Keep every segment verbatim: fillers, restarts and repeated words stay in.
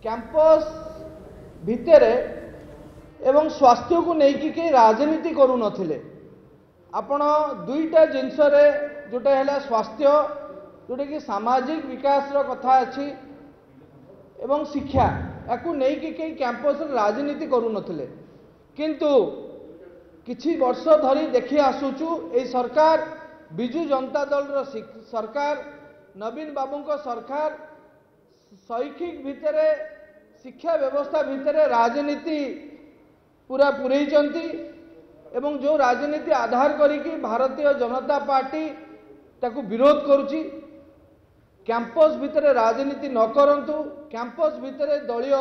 Campus भितर एवं स्वास्थ्य को लेकिन कई राजनीति करू नथिले। आपण दुईटा जिनस जोटा है स्वास्थ्य जोटा कि सामाजिक विकास रो कथा अच्छी एवं शिक्षा या नहीं कई कैंपस राजनीति करू नथिले। किंतु किछि वर्ष धरी देखी आसुचु ए सरकार बिजु जनता दल रो सरकार नवीन बाबू को सरकार शैक्षिक भितर शिक्षा व्यवस्था भितर राजनीति पूरा पुरैचंती एवं जो राजनीति आधार करिकी भारतीय जनता पार्टी ताकू विरोध करुची। कैंपस भितर राजनीति न करंतु, कैंपस भितर दलीय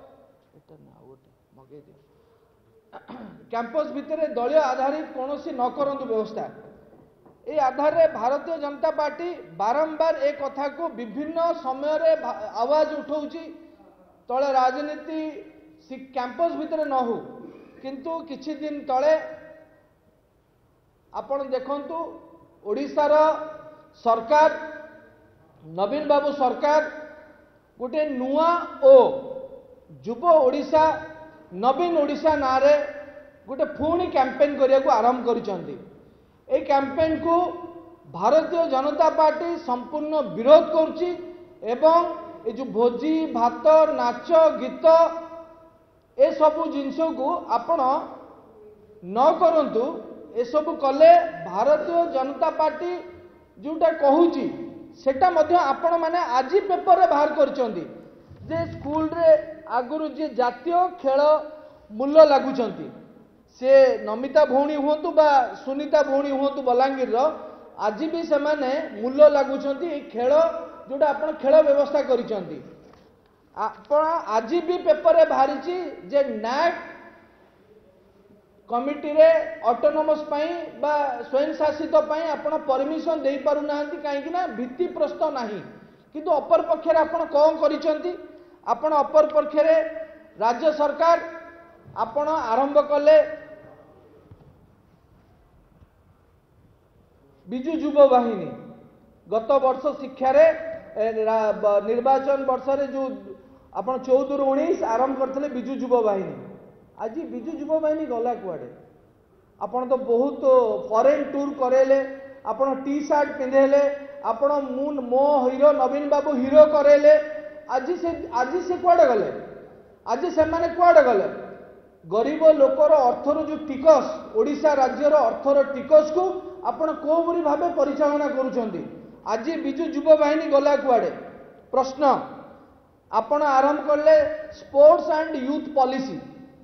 कैंपस भितर दलीय आधारित कौन सी न करंतु व्यवस्था। ए आधार रे भारतीय जनता पार्टी बारंबार एक कथा को विभिन्न समय रे आवाज उठाउची तले राजनीति कैंपस भितर न हो। किंतु किछि दिन तले आपण देखंतु ओडिशार सरकार नवीन बाबू सरकार गोटे नुआ ओ युव ओडिशा नवीन ओडिशा नारे गोटे पुणी कैंपेन करिया को आरंभ करिसंती। ए कैंपेन को भारतीय जनता पार्टी संपूर्ण विरोध करुची एवं ए जो भोजी भात नाच गीत ए सबु जिनस को आपण न करंतु। ए सबु कले भारतीय जनता पार्टी जोटा कहूची सेटा मध्य आपण माने आज पेपर रे बाहर करचंती जे स्कूल रे आगुरु जे जातीय खेल मूल्य लागुचंती से नमिता भौणी हुंतु बा सुनीता भौणी हुंतु बलांगीर रो आज भी से माने मूल्य लागुचंती ए खेल जोटा आपण खेल व्यवस्था करिचंती। आपण आज भी पेपर रे बाहरिची जे नैक कमिटी रे ऑटोनोमस पाई बा स्वयं शासित पाई आपण परमिशन दे पारु नाहंती काहेकि ना भित्ति प्रश्न नाही। किंतु अपर पक्ष रे आपण कोन करिचंती आपण अपर पक्ष रे राज्य सरकार आपण आरंभ कले बिजु युव वाहिनी। गत वर्ष शिक्षा रे निर्वाचन वर्ष रे जो आपण चौदह रु उन्नीस आरंभ करथिले बिजु युव वाहिनी। आज बिजु युव वाहिनी गला कुआडे आपण तो बहुत फॉरेन टूर करेले आपण टी शर्ट पिंधेले आपण मुन मो हीरो नवीन बाबू हीरो करेले आज से आज से कुआडे गले आज से माने कुआडे गले गरीब लोकर अर्थर जो टिकस ओडिशा राज्यर अर्थर टिकस को आपण कोबरी भाबे परिचालना करूछंती। आज बिजु युव वाहिनी गला कुआडे प्रश्न आपण आरंभ करले स्पोर्ट्स एंड यूथ पॉलिसी।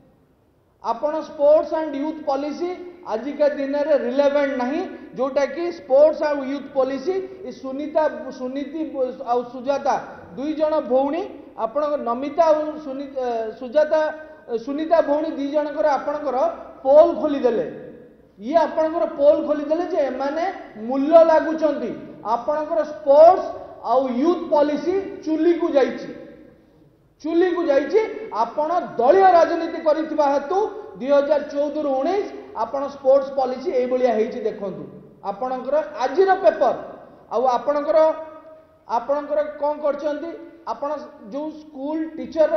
आपण स्पोर्ट्स एंड यूथ पॉलिसी आजिका दिन रे रिलेवेंट नहीं जोटा कि स्पोर्ट्स एंड यूथ पॉलिसी सुनीता सुनीति और सुजाता दुई जन भौणी आपण नमिता और सुजाता सुनीता भौणी दुई जनकर आपणकर पोल खोली देले। ये आपणकर पोल खोली देले जे माने मूल्य लागुचंती आपणकर स्पोर्ट्स और यूथ पॉलिसी चुली को जाईची चुली को जाईची। आपण दलीय राजनीति करितबा हेतु दो हज़ार चौदह रु उन्नीस आपण स्पोर्ट्स पॉलिसी ए बलिया हेची देखंतु आपणकर आजिर पेपर आ आपणकर आपणकर कोन करचंती आपण जो स्कूल टीचर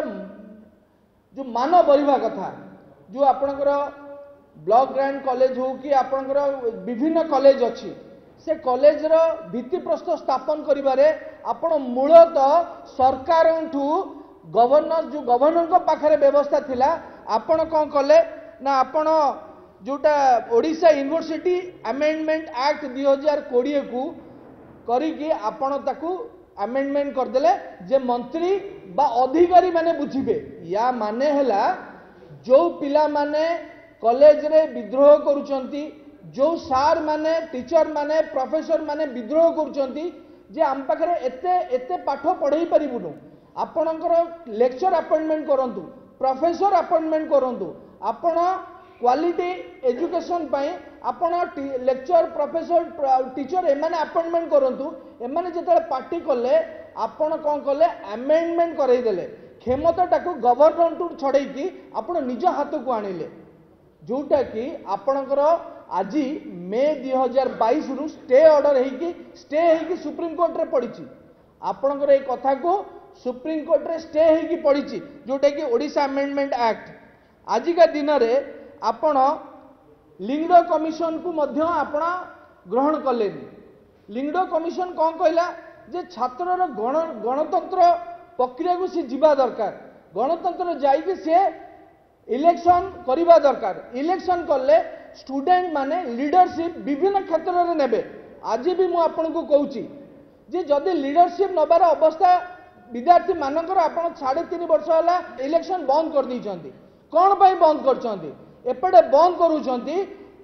जो मान बढ़िया कथा जो आपणकर ब्लॉक ग्रांड कॉलेज हो कि आपणकर विभिन्न कॉलेज अच्छी से कॉलेज रो भित्ति प्रस्तर स्थापन करिबारे आपण मूलतः सरकार गवर्नर जो गवर्नर को पाखरे व्यवस्था थिला आपण कौन कले ना आपण जोटा ओडिशा यूनिवर्सिटी अमेंडमेंट एक्ट दो हज़ार बीस को करिकी आपण ताकू अमेंडमेंट करदेले जे मंत्री बा अधिकारी माने बुझिबे। या माने हैला जो पिला माने कॉलेज रे विद्रोह करूचंती जो सार माने टीचर माने प्रोफेसर माने विद्रोह करूचंती जे आम पाखरे एते एते पाठ पढ़ाई परिबुनु आपणकर लेक्चर अपॉइंटमेंट करंतु प्रोफेसर अपॉइंटमेंट करंतु आपण क्वालिटी एजुकेशन पाई आपण लेक्चर प्रोफेसर टीचर एमाने अपॉइंटमेंट करंतु एमाने जेतले पार्टी कले आपण कोन कले अमेंडमेंट करई देले क्षमता टाकू गवर्नमेंट टू छड़ई की आपण निज हाथ को आनिले जोटा कि आपणकर आज मे दो हज़ार बाईस रु स्टे ऑर्डर हेकी स्टे हेकी सुप्रीम कोर्ट रे पड़ी आपणकर ए कथा को सुप्रीम कोर्ट रे स्टे होगी पड़ी जोटा कि ओडिशा अमेंडमेंट एक्ट आजिका दिन में आपण लिंगडो कमिशन को मध्य आपण ग्रहण कले लिंगडो कमिशन कौन कहला जे छात्र गण गणतंत्र प्रक्रिया को सी जीवा दरकार गणतंत्र जाइए सी इलेक्शन करवा दरकार इलेक्शन कले स्टूडेंट माने लीडरशिप विभिन्न क्षेत्र में नेबे आज भी मु आपन को कहूची जे जदि लीडरशिप नबार अवस्था विद्यार्थी मानकर आपण साढ़े तीन वर्ष होला इलेक्शन बंद कर दी चंदी कौन पाई बंद कर चंदी एपटे बंद करू चंदी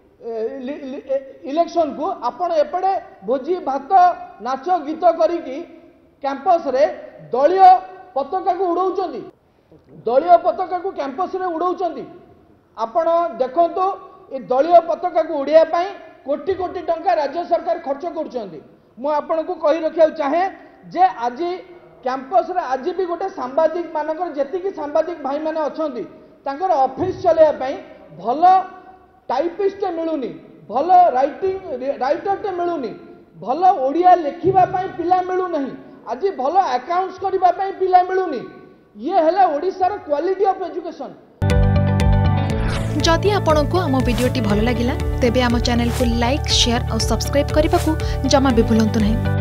इलेक्शन को आपण एपटे भोजी भात नाच गीत करिकी कैंपस रे दलीय पताका को उड़ाऊ चंदी दलीय पताका को कैंपस रे उड़ाऊ चंदी आपण देखंतो ए दलीय पताका को उड़िया पाई कोटी कोटी टंका राज्य सरकार खर्च करुचंदी मु आपण को कहि रखिया चाहे जे आज कैंपस रे आज भी गोटे सांबादिक मानकर जेतिकी सांबादिक भाई माने अछंती तांकर ऑफिस चलेया पाई भलो टाइपिस्ट मिलुनी भलो राइटिंग राइटर टे मिलुनी भलो ओडिया लिखिबा पाई पिला मिलु नहीं आज भलो अकाउंट्स करिबा पाई पिला मिलुनी ये हैला ओडिसा रो क्वालिटी ऑफ एजुकेशन। जदि आपंक आम भिडी भल लगा तेब आम चैनल को लाइक शेयर और सब्सक्राइब करने को जमा भी भूलु नहीं।